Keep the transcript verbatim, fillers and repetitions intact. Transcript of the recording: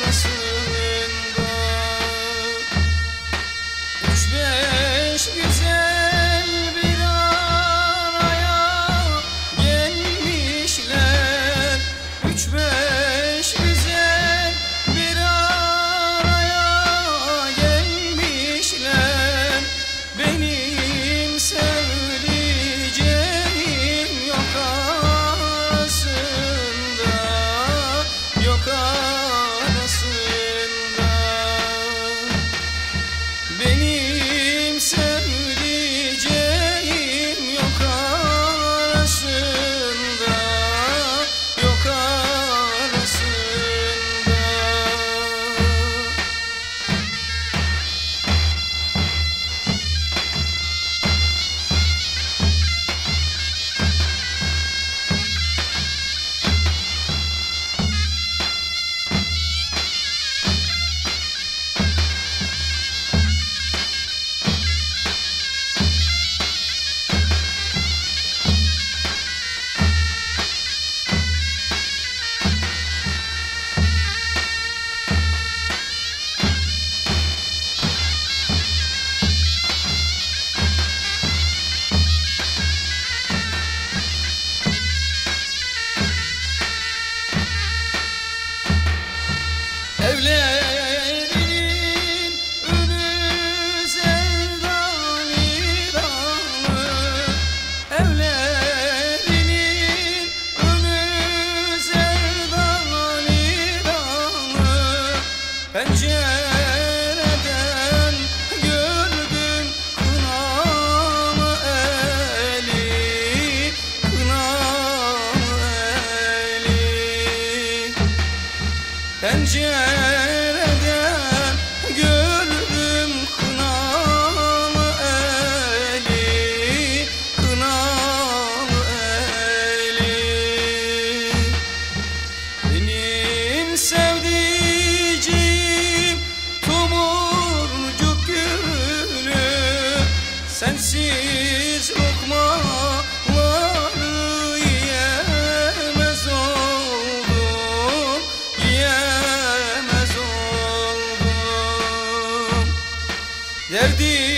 Üç beş güzel bir araya gelmişler. Üç beş güzel bir araya gelmişler. Benim sevdiceğim yok arasında, yok arasında. Benim sevdiceğim yok arasında, yok arasında. Evlerinin önü sevdali dağlı, evlerinin önü sevdali dağlı. Pencereden gördüm kınalı eli, kınalı eli. Pencereden gördüm kınalı eli, kınalı eli. Benim sevdiceğim tomurcuk gülü, sensiz lokmaları yiyemez oldum, yiyemez oldum. Derdim